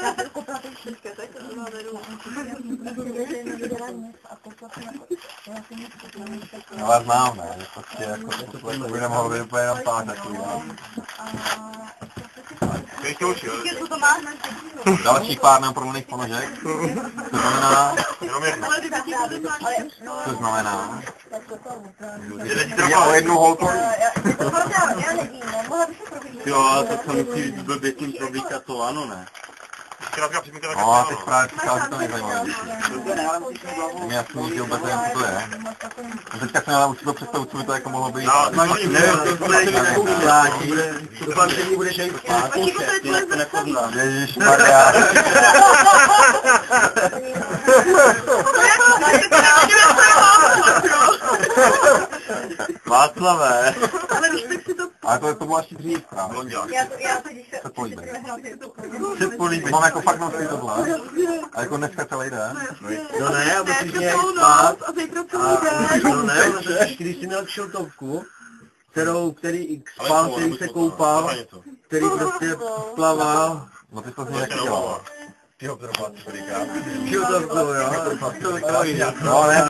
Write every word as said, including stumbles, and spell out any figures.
Já jsem koupila ty všechny, tak to má veru. No já znám, ne, že prostě jako to by nemohlo být úplně jenom pár takový. Dalších pár neoprolných ponožek. To znamená... To znamená... Je o jednu holku. Jo, to se musí blbě tím probíkat to ano, ne? No a teď právě přichází to nejzajímavější. Mě jasný, že vůbec nevím, co to je. Teďka jsem ale určitě představu, co by to jako mohlo být. No, nevím, to bude nějakou šláti. Doufám, že mi budeš jít spát. Jinak to nepoznám. Ježišmarja. Václavé. Ale to, to bylo až dřív, právě. Já to, já to, když se... Se políbí. Se políbí. Mám jako fakt nocí tohle. A jako dneska celý den. No ne, a musíš nějak spát. A zítra celý den. No ne, když jsi měl kšiltovku, kterou, který spal, který se koupal, který prostě plaval. No ty to z něj taky dělal. Kšiltovku, jo. No ne.